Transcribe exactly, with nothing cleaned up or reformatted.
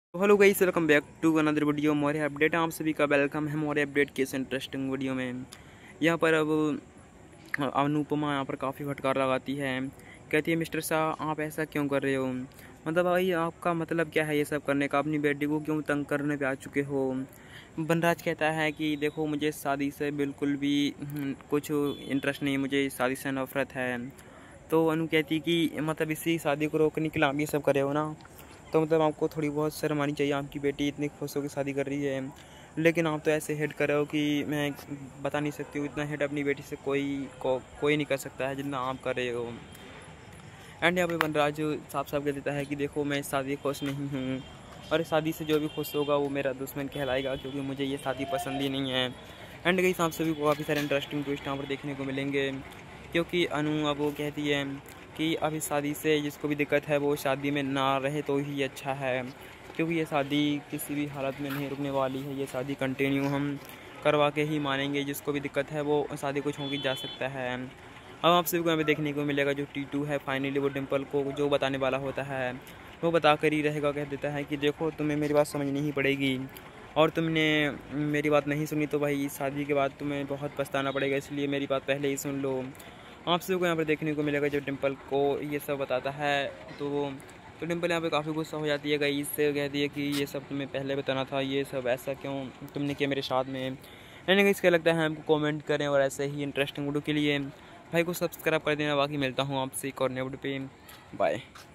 तो hello guys, welcome back to another video more update. आप सभी का वेलकम है मोरे अपडेट के इस इंटरेस्टिंग वीडियो में। यहाँ पर अब अनुपमा यहाँ पर काफ़ी फटकार लगाती है। कहती है मिस्टर शाह आप ऐसा क्यों कर रहे हो, मतलब भाई आपका मतलब क्या है ये सब करने का, अपनी बेटी को क्यों तंग करने पे आ चुके हो। बनराज कहता है कि देखो मुझे शादी से बिल्कुल भी कुछ इंटरेस्ट नहीं, मुझे शादी से नफरत है। तो अनु कहती कि मतलब इसी शादी को रोकने के लिए आप ये सब कर रहे हो ना, तो मतलब आपको थोड़ी बहुत शर्म आनी चाहिए। आपकी बेटी इतनी खुश होकर शादी कर रही है, लेकिन आप तो ऐसे हेट कर रहे हो कि मैं बता नहीं सकती हूँ। इतना हेट अपनी बेटी से कोई को, कोई नहीं कर सकता है जितना आप कर रहे हो। एंड यहाँ पे वनराज साफ साफ कह देता है कि देखो मैं इस शादी खुश नहीं हूँ, और इस शादी से जो भी खुश होगा वो मेरा दुश्मन कहलाएगा, क्योंकि मुझे ये शादी पसंद ही नहीं है। एंड कई हिसाब से भी काफ़ी सारे इंटरेस्टिंग ट्विस्ट यहाँ पर देखने को मिलेंगे, क्योंकि अनु अब वो कहती है कि अब इस शादी से जिसको भी दिक्कत है वो शादी में ना रहे तो ही अच्छा है, क्योंकि ये शादी किसी भी हालत में नहीं रुकने वाली है। ये शादी कंटिन्यू हम करवा के ही मानेंगे। जिसको भी दिक्कत है वो शादी को छोड़ के जा सकता है। अब आप सभी को यहाँ पे देखने को मिलेगा जो टीटू है फाइनली वो डिम्पल को जो बताने वाला होता है वो बता कर ही रहेगा। कह देता है कि देखो तुम्हें मेरी बात समझनी ही पड़ेगी, और तुमने मेरी बात नहीं सुनी तो भाई इस शादी के बाद तुम्हें बहुत पछताना पड़ेगा, इसलिए मेरी बात पहले ही सुन लो। आप सभी को यहाँ पर देखने को मिलेगा जो डिम्पल को ये सब बताता है। तो तो डिम्पल यहाँ पे काफ़ी गुस्सा हो जाती है, गई इससे कहती है कि ये सब तुम्हें पहले बताना था, ये सब ऐसा क्यों तुमने किया मेरे साथ में। यानी इसका लगता है हमको कमेंट करें, और ऐसे ही इंटरेस्टिंग वीडियो के लिए भाई को सब्सक्राइब कर देना। बाकी मिलता हूँ आपसे एक और नए वीडियो पे। बाय।